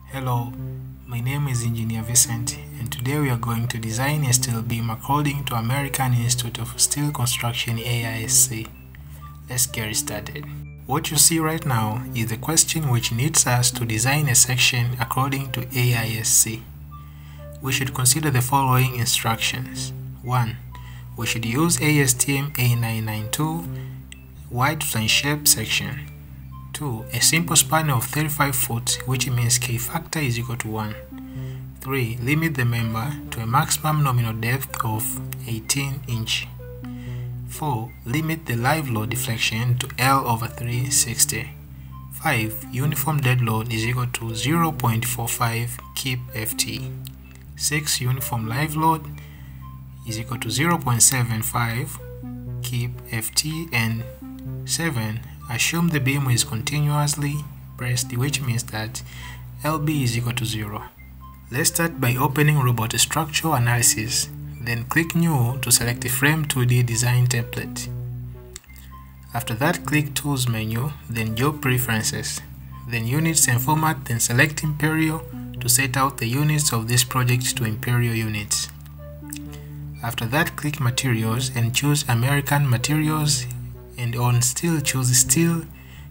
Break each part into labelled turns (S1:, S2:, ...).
S1: Hello, my name is Engineer Vincent, and today we are going to design a steel beam according to American Institute of Steel Construction AISC. Let's get started. What you see right now is the question which needs us to design a section according to AISC. We should consider the following instructions. 1. We should use ASTM A992 wide flange shape section. 2. A simple span of 35 foot, which means K factor is equal to 1. 3. Limit the member to a maximum nominal depth of 18 inch. 4. Limit the live load deflection to L over 360. 5. Uniform dead load is equal to 0.45 keep FT. 6. Uniform live load is equal to 0.75 keep FT. And 7. Assume the beam is continuously pressed, which means that LB is equal to 0. Let's start by opening Robot Structural Analysis, then click New to select the Frame 2D Design Template. After that, click Tools menu, then Job Preferences, then Units and Format, then select Imperial to set out the units of this project to Imperial units. After that, click Materials and choose American Materials, and on Steel choose Steel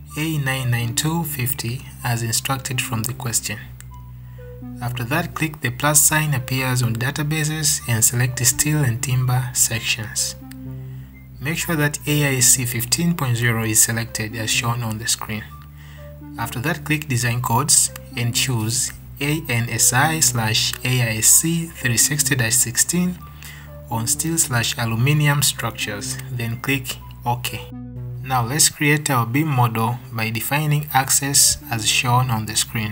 S1: A99250 as instructed from the question. After that, click the plus sign appears on databases and select Steel and Timber sections. Make sure that AISC 15.0 is selected as shown on the screen. After that, click Design Codes and choose ANSI/AISC 360-16 on steel/aluminum structures, then click OK. Now let's create our beam model by defining axes as shown on the screen.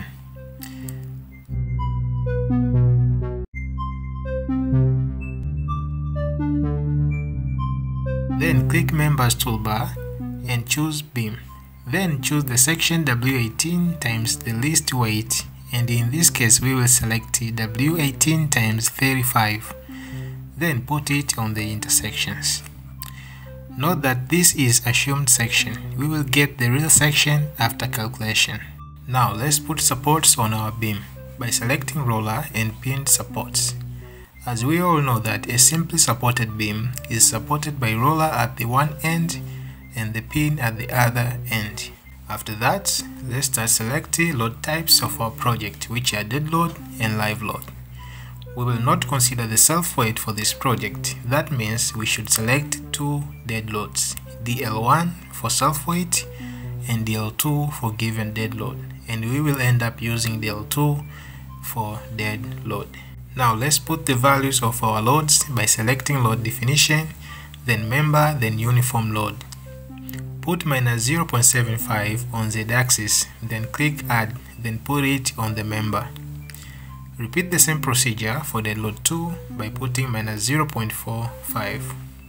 S1: Then click Members toolbar and choose Beam. Then choose the section W18 times the least weight, and in this case we will select W18 times 35. Then put it on the intersections. Note that this is assumed section. We will get the real section after calculation. Now let's put supports on our beam by selecting roller and pinned supports. As we all know that a simply supported beam is supported by roller at the one end and the pin at the other end. After that, let's start selecting load types of our project, which are dead load and live load. We will not consider the self-weight for this project. That means we should select two dead loads, DL1 for self-weight and DL2 for given dead load, and we will end up using DL2 for dead load. Now let's put the values of our loads by selecting load definition, then member, then uniform load. Put minus 0.75 on Z-axis, then click Add, then put it on the member. Repeat the same procedure for the load 2 by putting minus 0.45.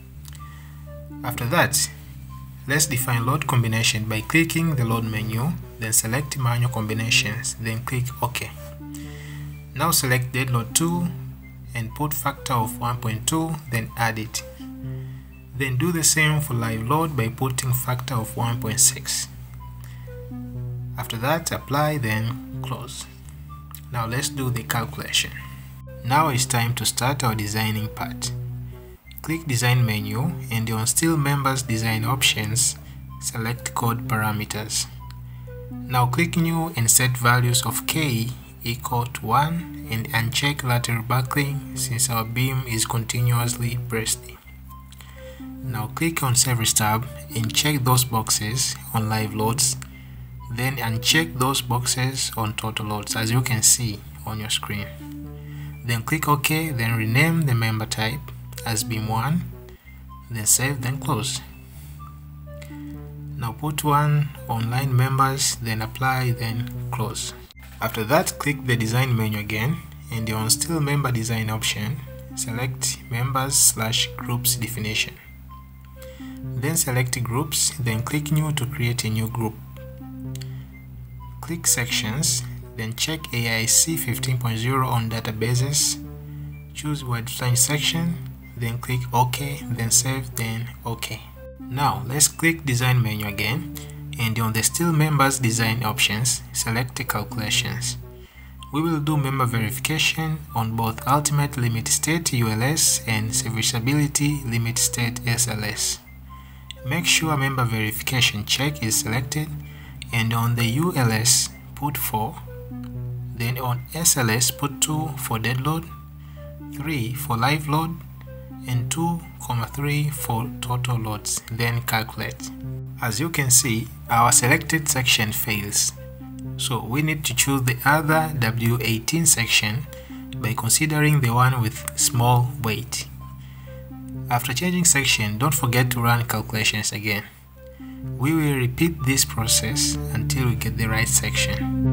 S1: After that, let's define load combination by clicking the load menu, then select manual combinations, then click OK. Now select dead load 2 and put factor of 1.2, then add it. Then do the same for live load by putting factor of 1.6. After that, apply, then close. Now let's do the calculation. Now it's time to start our designing part. Click Design menu, and on Steel Members Design Options, select Code Parameters. Now click New and set values of K equal to 1 and uncheck lateral buckling since our beam is continuously pressed. Now click on Service tab and check those boxes on live loads. Then uncheck those boxes on total loads as you can see on your screen. Then click OK, then rename the member type as beam 1, then save, then close. Now put 1 on line members, then apply, then close. After that, click the design menu again, and on Steel Member Design option, select Members/Groups definition. Then select Groups, then click New to create a new group. Click Sections, then check AISC 15.0 on databases, choose Wide Flange section, then click OK, then save, then OK. Now let's click Design menu again, and on the Steel Members Design options, select the Calculations. We will do member verification on both ultimate limit state ULS and serviceability limit state SLS. Make sure member verification check is selected, and on the ULS put 4, then on SLS put 2 for dead load, 3 for live load, and 2,3 for total loads, then calculate. As you can see, our selected section fails. So we need to choose the other W18 section by considering the one with small weight. After changing section, don't forget to run calculations again. We will repeat this process until we get the right section.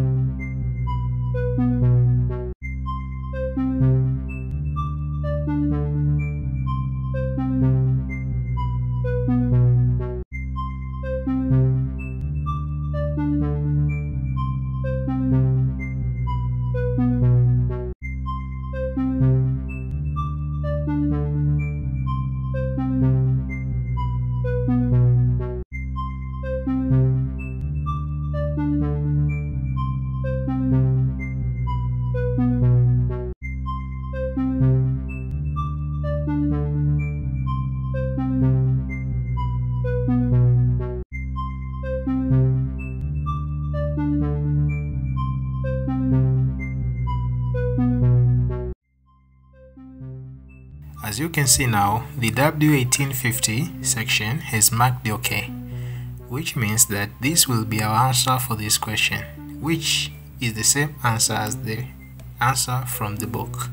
S1: As you can see now, the W1850 section has marked the OK, which means that this will be our answer for this question, which is the same answer as the answer from the book.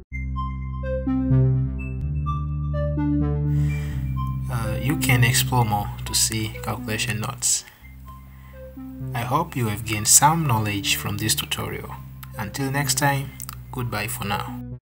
S1: You can explore more to see calculation notes. I hope you have gained some knowledge from this tutorial. Until next time, goodbye for now.